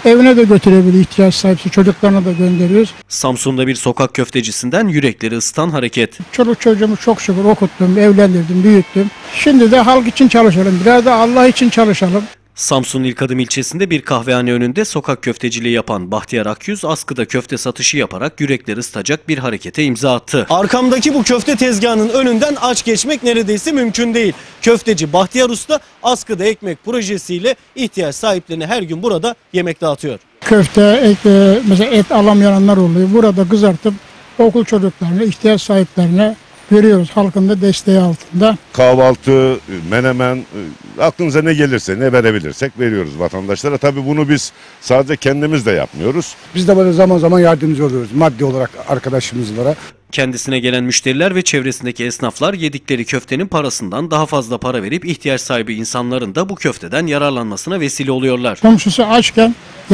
Evine de götürebiliyor, ihtiyaç sahipsi çocuklarına da gönderiyoruz. Samsun'da bir sokak köftecisinden yürekleri ısıtan hareket. Çoluk çocuğumu çok şükür okuttum, evlendirdim, büyüttüm. Şimdi de halk için çalışalım, biraz da Allah için çalışalım. Samsun'un İlkadım ilçesinde bir kahvehane önünde sokak köfteciliği yapan Bahtiyar Akyüz askıda köfte satışı yaparak yürekleri ısıtacak bir harekete imza attı. Arkamdaki bu köfte tezgahının önünden aç geçmek neredeyse mümkün değil. Köfteci Bahtiyar Usta askıda ekmek projesiyle ihtiyaç sahiplerine her gün burada yemek dağıtıyor. Köfte, mesela et alamayanlar oluyor. Burada kızartıp okul çocuklarına, ihtiyaç sahiplerine veriyoruz, halkın da desteği altında. Kahvaltı, menemen, aklınıza ne gelirse, ne verebilirsek veriyoruz vatandaşlara. Tabii bunu biz sadece kendimiz de yapmıyoruz. Biz de böyle zaman zaman yardımcı oluyoruz maddi olarak arkadaşımızlara. Kendisine gelen müşteriler ve çevresindeki esnaflar yedikleri köftenin parasından daha fazla para verip ihtiyaç sahibi insanların da bu köfteden yararlanmasına vesile oluyorlar. Komşusu açken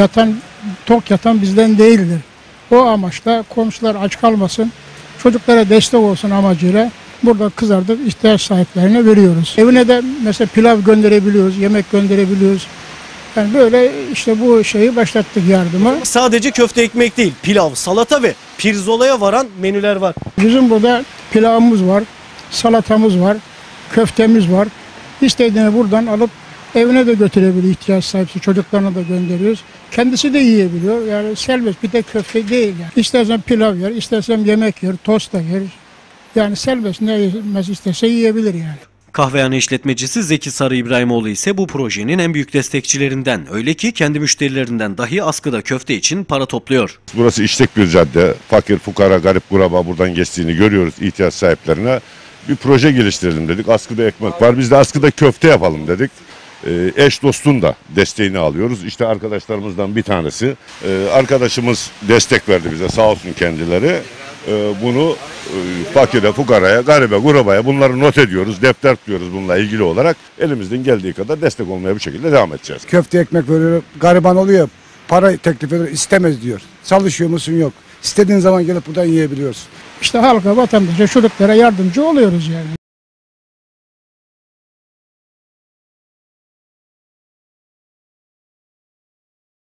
tok yatan bizden değildir. O amaçla komşular aç kalmasın, çocuklara destek olsun amacıyla burada kızartıp ihtiyaç sahiplerine veriyoruz. Evine de mesela pilav gönderebiliyoruz, yemek gönderebiliyoruz. Yani böyle işte bu şeyi başlattık, yardımı. Sadece köfte ekmek değil, pilav, salata ve pirzolaya varan menüler var. Bizim burada pilavımız var, salatamız var, köftemiz var. İstediğini buradan alıp evine de götürebiliyor, ihtiyaç sahipsi çocuklarına da gönderiyoruz. Kendisi de yiyebiliyor. Yani serbest, bir de köfte değil yani. İstersen pilav yer, istersen yemek yer, tost da yer. Yani serbest, ne yemez isterse yiyebilir yani. Kahvehane işletmecisi Zeki Sarı İbrahimoğlu ise bu projenin en büyük destekçilerinden. Öyle ki kendi müşterilerinden dahi askıda köfte için para topluyor. Burası işlek bir cadde. Fakir, fukara, garip, kuraba buradan geçtiğini görüyoruz ihtiyaç sahiplerine. Bir proje geliştirelim dedik. Askıda ekmek var. Biz de askıda köfte yapalım dedik. Eş dostun da desteğini alıyoruz. İşte arkadaşlarımızdan bir tanesi. Arkadaşımız destek verdi bize, sağ olsun kendileri. Bunu fakire, fukaraya, garibe, kurabaya bunları not ediyoruz, defter tutuyoruz bununla ilgili olarak. Elimizden geldiği kadar destek olmaya bu şekilde devam edeceğiz. Köfte ekmek veriyor, gariban oluyor, para teklif ediyor, istemez diyor. Çalışıyor musun, yok. İstediğin zaman gelip buradan yiyebiliyorsun. İşte halka, vatandaşa, çocuklara yardımcı oluyoruz yani.